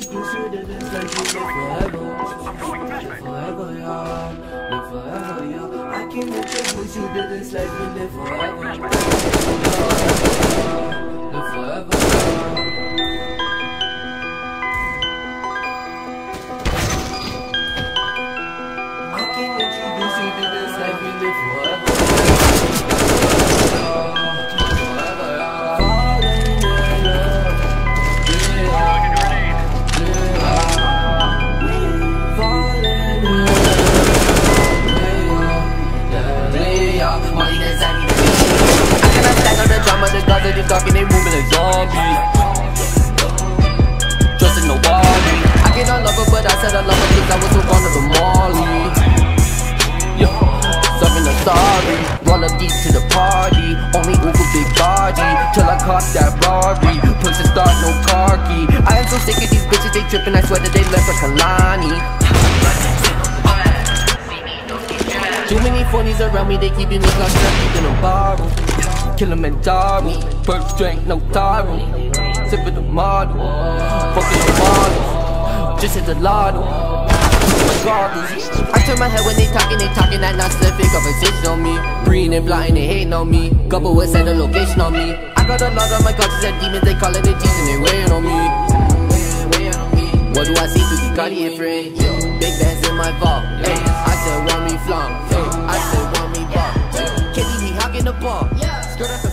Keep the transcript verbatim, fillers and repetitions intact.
introduce you to this life you live forever. Live forever, yeah. Live forever, yeah. I can introduce you to this life you live forever. Live forever, yeah. I can introduce you to this life you live forever. They talking, they moving like zombies. Trusting nobody. I cannot love her, but I said I love her cause I was so fond of the Molly. Yeah, serving the sorry. Roll up deep to the party. Only Uber big body. Till I caught that Rari. Push the start, no car key. I am so sick of these bitches, they tripping. I swear that they left like Kalani. Too many phonies around me, they keeping me locked up, keeping them borrowed. Kilimanjaro, first drink, no taro. Sipping the model, fucking the model. Just hit the lotto. My goggles. I turn my head when they talking, they talking that nonsense, fake conversation on me. Breathing and plotting, they hating on me. Couple with send a location on me. I got a lot of my cultures and demons, they call it they teasing, they weighing on me. What do I see through the Cartier frame? Big bands in my vault. Hey, I said want me flaunt. Hey, I said want me ball. Kitty, he hocking the ball. Skirt up